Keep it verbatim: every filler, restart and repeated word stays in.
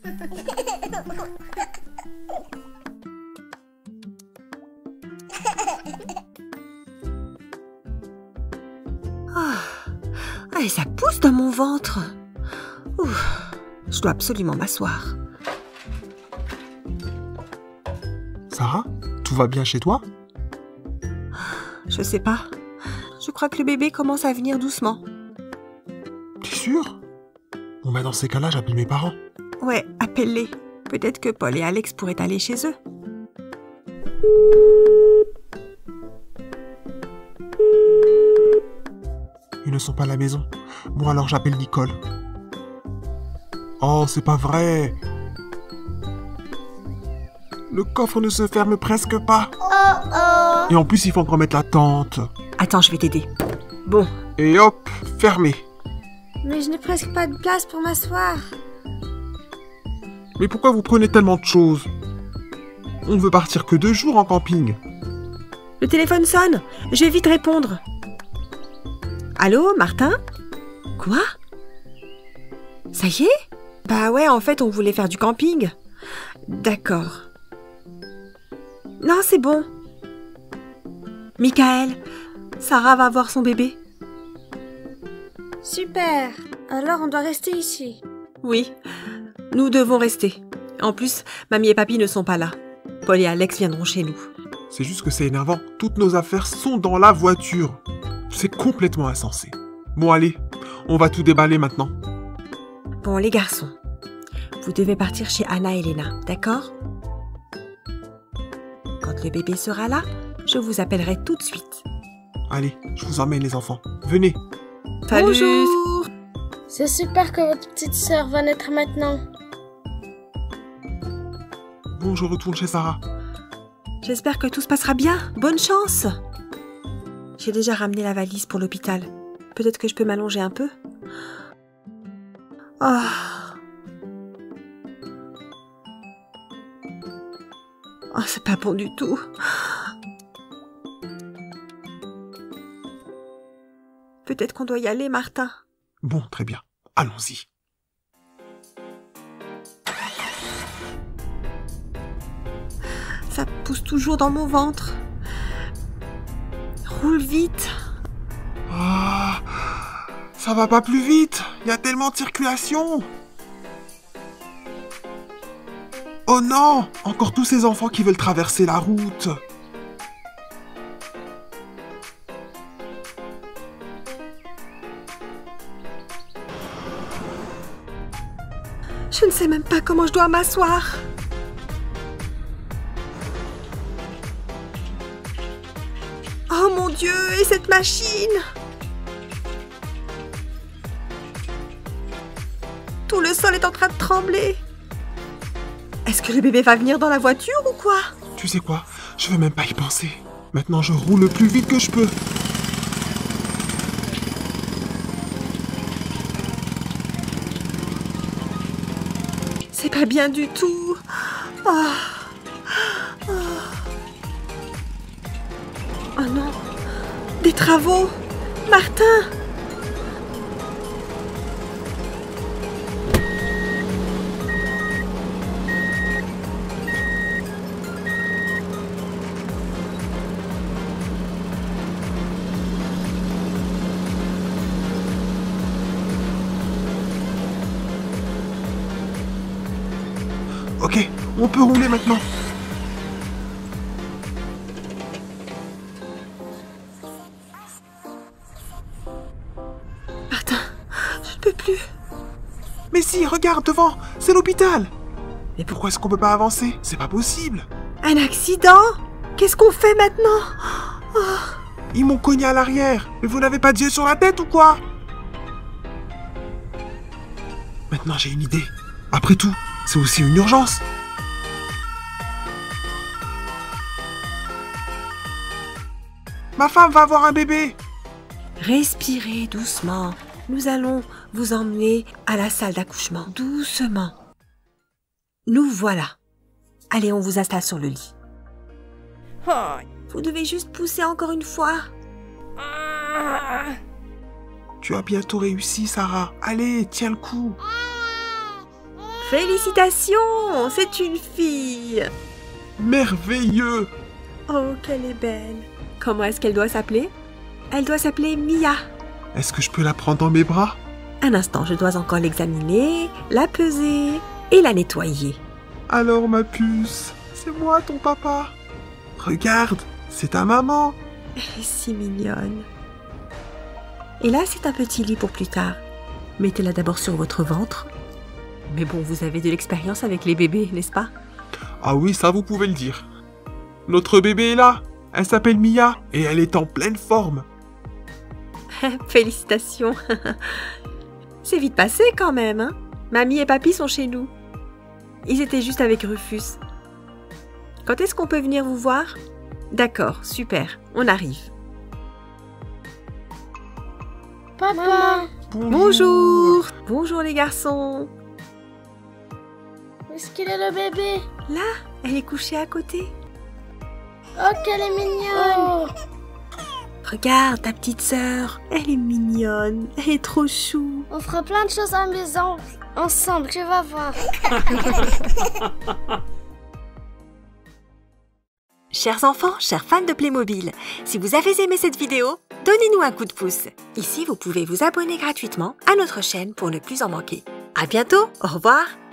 Oh, et ça pousse dans mon ventre. Ouf, je dois absolument m'asseoir. Sarah, tout va bien chez toi? Je sais pas. Je crois que le bébé commence à venir doucement. T'es sûr? Bon bah dans ces cas-là, j'appelle mes parents. Ouais, appelle-les. Peut-être que Paul et Alex pourraient aller chez eux. Ils ne sont pas à la maison. Bon alors j'appelle Nicole. Oh, c'est pas vrai. Le coffre ne se ferme presque pas. Oh oh. Et en plus, il faut encore mettre la tente. Attends, je vais t'aider. Bon. Et hop, fermé. Mais je n'ai presque pas de place pour m'asseoir. Mais pourquoi vous prenez tellement de choses? On ne veut partir que deux jours en camping. Le téléphone sonne. Je vais vite répondre. Allô, Martin? Quoi? Ça y est? Bah ouais, en fait, on voulait faire du camping. D'accord. Non, c'est bon. Michael, Sarah va voir son bébé. Super. Alors on doit rester ici. Oui, nous devons rester. En plus, mamie et papy ne sont pas là. Paul et Alex viendront chez nous. C'est juste que c'est énervant. Toutes nos affaires sont dans la voiture. C'est complètement insensé. Bon allez, on va tout déballer maintenant. Bon, les garçons, vous devez partir chez Anna et Lena, d'accord? Quand le bébé sera là, je vous appellerai tout de suite. Allez, je vous emmène les enfants. Venez. Salut. Bonjour. C'est super que votre petite sœur va naître maintenant. Bon, je retourne chez Sarah. J'espère que tout se passera bien. Bonne chance. J'ai déjà ramené la valise pour l'hôpital. Peut-être que je peux m'allonger un peu. Oh. Oh, c'est pas bon du tout. Peut-être qu'on doit y aller, Martin. Bon, très bien. Allons-y. Ça pousse toujours dans mon ventre. Roule vite. Ah, ça va pas plus vite. Il y a tellement de circulation. Oh non, encore tous ces enfants qui veulent traverser la route. Je ne sais même pas comment je dois m'asseoir. Oh mon Dieu, et cette machine! Tout le sol est en train de trembler. Est-ce que le bébé va venir dans la voiture ou quoi? Tu sais quoi? Je veux même pas y penser. Maintenant, je roule le plus vite que je peux. C'est pas bien du tout. Oh. Oh. Oh non. Des travaux. Martin. Ok, on peut rouler maintenant. Martin, je ne peux plus. Mais si, regarde devant, c'est l'hôpital. Mais pourquoi est-ce qu'on peut pas avancer? C'est pas possible. Un accident? Qu'est-ce qu'on fait maintenant? Oh. Ils m'ont cogné à l'arrière. Mais vous n'avez pas d'yeux sur la tête ou quoi? Maintenant j'ai une idée. Après tout, c'est aussi une urgence. Ma femme va avoir un bébé. Respirez doucement. Nous allons vous emmener à la salle d'accouchement. Doucement. Nous voilà. Allez, on vous installe sur le lit. Vous devez juste pousser encore une fois. Tu as bientôt réussi, Sarah. Allez, tiens le coup. Félicitations, c'est une fille. Merveilleux! Oh, qu'elle est belle. Comment est-ce qu'elle doit s'appeler? Elle doit s'appeler Mia. Est-ce que je peux la prendre dans mes bras? Un instant, je dois encore l'examiner, la peser et la nettoyer. Alors ma puce, c'est moi ton papa. Regarde, c'est ta maman. Elle est si mignonne. Et là, c'est un petit lit pour plus tard. Mettez-la d'abord sur votre ventre. Mais bon, vous avez de l'expérience avec les bébés, n'est-ce pas? Ah oui, ça vous pouvez le dire. Notre bébé est là. Elle s'appelle Mia et elle est en pleine forme. Félicitations. C'est vite passé quand même, hein? Mamie et papy sont chez nous. Ils étaient juste avec Rufus. Quand est-ce qu'on peut venir vous voir? D'accord, super, on arrive. Papa, Bonjour. Bonjour les garçons. où est-ce qu'il est le bébé? Là, elle est couchée à côté. Oh, qu'elle est mignonne. Regarde ta petite sœur, elle est mignonne, elle est trop chou. On fera plein de choses amusantes ensemble, tu vas voir. Chers enfants, chers fans de Playmobil, si vous avez aimé cette vidéo, donnez-nous un coup de pouce. Ici, vous pouvez vous abonner gratuitement à notre chaîne pour ne plus en manquer. À bientôt, au revoir.